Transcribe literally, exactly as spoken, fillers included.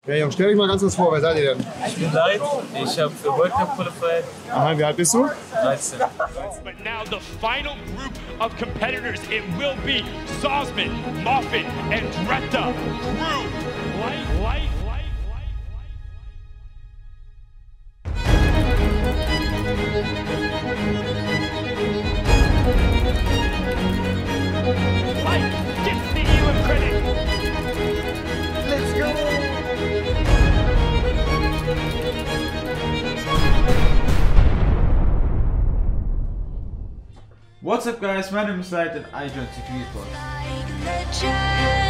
Ja, Jungs, stell dich mal ganz kurz vor, wer seid ihr denn? Ich bin Light, ich habe für World Cup qualified. Aha, wie alt bist du? dreizehn. But now the final group of competitors, it will be Sosman, Moffitt, and Dretta. Crew, light, light, light, light, light. Light gets the Elam credit. Let's go. What's up guys, my name is Light and I joined Security Force.